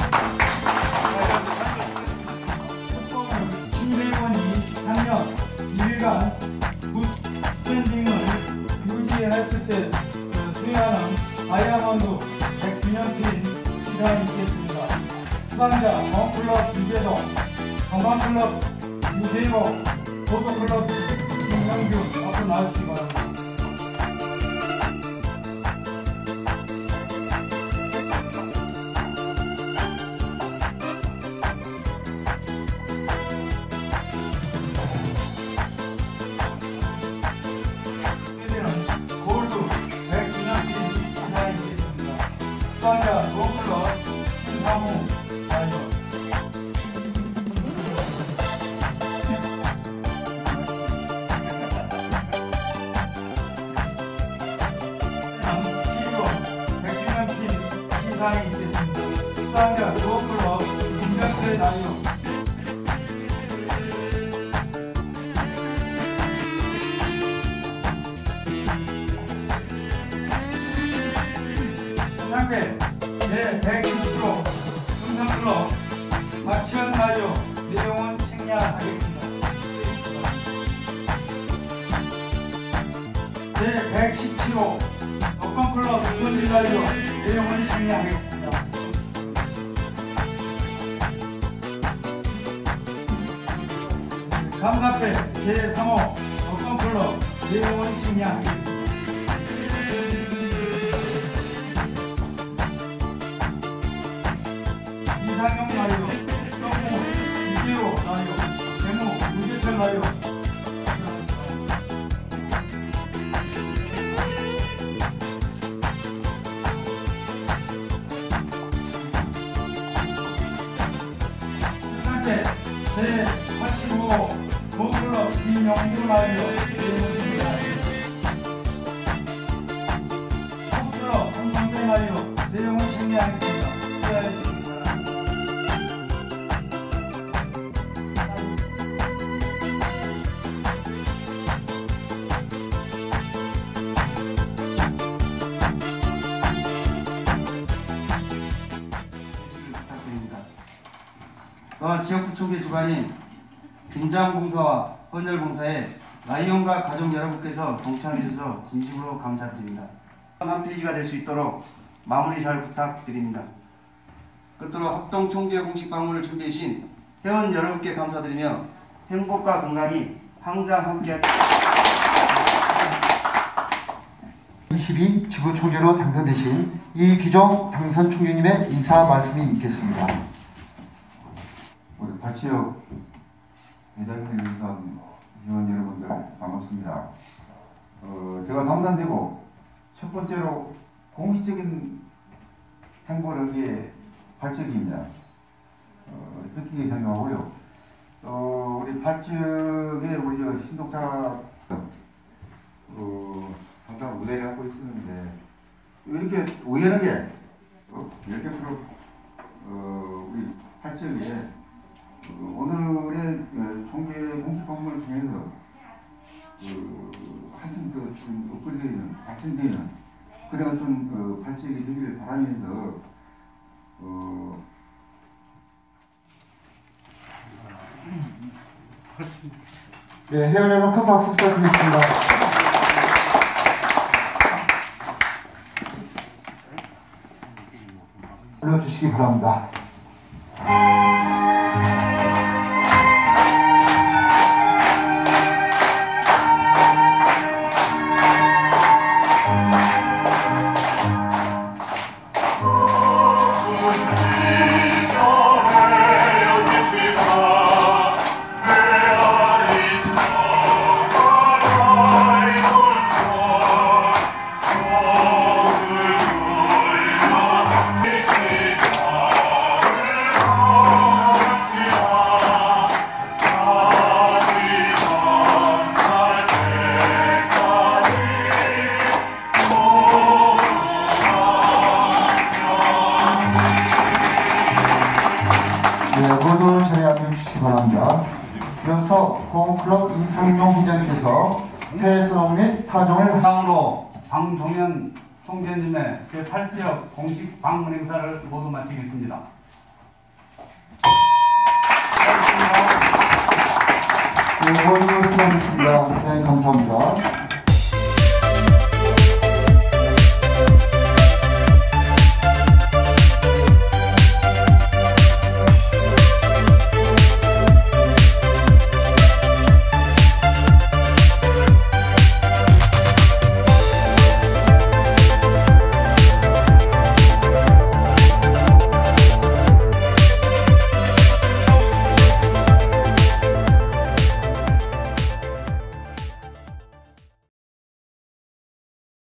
신대원이 작년 2일간 굿스탠딩을 유지했을 때 수여하는 다이아몬드 100주년필 시상이 있겠습니다. 수상자 건클럽 유재동, 건강클럽 유재복, 도도클럽 김성균 앞으로 나와주시기 바랍니다. 골드 100주년필 시상이 있겠습니다. 수상자 건클럽 신상우 다이어 시상이 있겠습니다. 수상자 조업클럽 김정태 다이어 상패 제110% 흥성클럽 박치현 다이어 내용은 책략하겠습니다. 제117호 독건클럽 유선일 다이어 내용을 정리하겠습니다. 감사패 제3호 독건클럽 내용을 정리하겠습니다. 이상용 라이더, 정무 이재호 라이더, 대무 유재철 라이더 제85호 모클럽 김영규 라이더 홈클럽 한성대 라이더 내용을 정리하겠습니다. 지역구청의 주관인 김장봉사와 헌혈봉사에 라이온과 가족 여러분께서 동참해 주셔서 진심으로 감사드립니다. 한 페이지가 될 수 있도록 마무리 잘 부탁드립니다. 끝으로 합동 총재 공식 방문을 준비해 주신 회원 여러분께 감사드리며 행복과 건강이 항상 함께하길 22 지구 총재로 당선되신 이기종 당선 총재님의 인사 말씀이 있겠습니다. 우리 발치역 회장님 회원 여러분들 반갑습니다. 제가 당선되고 첫 번째로 공익적인 행보를 하기에 발치역입니다. 뜻깊게 생각하고요. 또 우리 발치역에 우리 신독자 항상 무대를 갖고 있었는데 이렇게 우연하게 이렇게 우리 발치역에 오늘의 총재 공식 방문을 통해서 한층 더 업그레이드되는, 발전되는 그런 어떤 발전이 되기를 바라면서 네, 회원 여러분 큰 박수 부탁드리겠습니다. 올려주시기 바랍니다. 모두 자리에 앉아주시기 바랍니다. 이어서 호응클럽 이상용 회장님께서 폐선홍 및 타종을 상으로 방종현 총재님의 제8지역 공식 방문 행사를 모두 마치겠습니다. 네, 원으로 수고하셨습니다. 네, 감사합니다.